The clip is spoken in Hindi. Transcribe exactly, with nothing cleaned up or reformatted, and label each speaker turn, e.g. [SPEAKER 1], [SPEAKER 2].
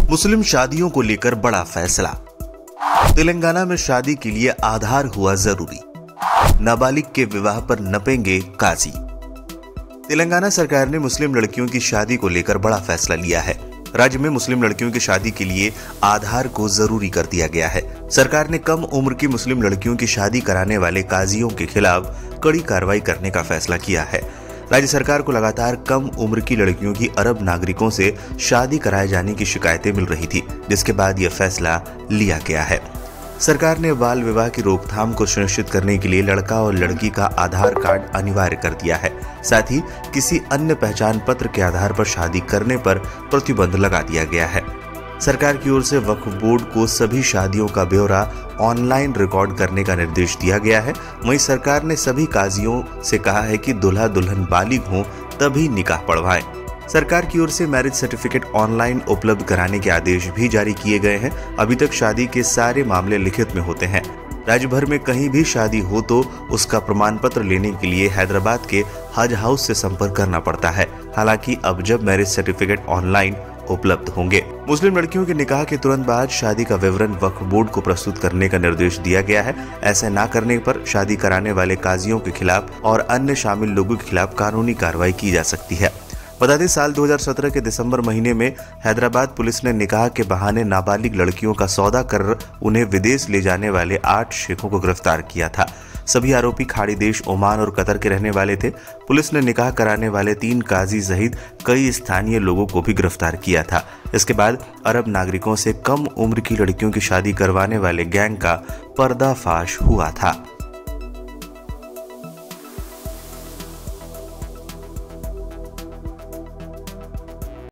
[SPEAKER 1] मुस्लिम शादियों को लेकर बड़ा फैसला। तेलंगाना में शादी के लिए आधार हुआ जरूरी। नाबालिग के विवाह पर नपेंगे काजी। तेलंगाना सरकार ने मुस्लिम लड़कियों की शादी को लेकर बड़ा फैसला लिया है। राज्य में मुस्लिम लड़कियों की शादी के लिए आधार को जरूरी कर दिया गया है। सरकार ने कम उम्र की मुस्लिम लड़कियों की शादी कराने वाले काजियों के खिलाफ कड़ी कार्रवाई करने का फैसला किया है। राज्य सरकार को लगातार कम उम्र की लड़कियों की अरब नागरिकों से शादी कराए जाने की शिकायतें मिल रही थी, जिसके बाद यह फैसला लिया गया है। सरकार ने बाल विवाह की रोकथाम को सुनिश्चित करने के लिए लड़का और लड़की का आधार कार्ड अनिवार्य कर दिया है। साथ ही किसी अन्य पहचान पत्र के आधार पर शादी करने पर प्रतिबंध लगा दिया गया है। सरकार की ओर से वक्फ बोर्ड को सभी शादियों का ब्यौरा ऑनलाइन रिकॉर्ड करने का निर्देश दिया गया है। वहीं सरकार ने सभी काजियों से कहा है कि दुल्हा दुल्हन बालिग हों तभी निकाह पढ़वाएं। सरकार की ओर से मैरिज सर्टिफिकेट ऑनलाइन उपलब्ध कराने के आदेश भी जारी किए गए हैं। अभी तक शादी के सारे मामले लिखित में होते हैं। राज्य भर में कहीं भी शादी हो तो उसका प्रमाण पत्र लेने के लिए हैदराबाद के हज हाउस से संपर्क करना पड़ता है। हालांकि अब जब मैरिज सर्टिफिकेट ऑनलाइन उपलब्ध होंगे। मुस्लिम लड़कियों के निकाह के तुरंत बाद शादी का विवरण वक्फ बोर्ड को प्रस्तुत करने का निर्देश दिया गया है। ऐसा न करने पर शादी कराने वाले काजियों के खिलाफ और अन्य शामिल लोगों के खिलाफ कानूनी कार्रवाई की जा सकती है। बता दें, साल दो हज़ार सत्रह के दिसंबर महीने में हैदराबाद पुलिस ने निकाह के बहाने नाबालिग लड़कियों का सौदा कर उन्हें विदेश ले जाने वाले आठ शेखों को गिरफ्तार किया था। सभी आरोपी खाड़ी देश ओमान और कतर के रहने वाले थे। पुलिस ने निकाह कराने वाले तीन काजी सहित कई स्थानीय लोगों को भी गिरफ्तार किया था। इसके बाद अरब नागरिकों से कम उम्र की लड़कियों की शादी करवाने वाले गैंग का पर्दाफाश हुआ था।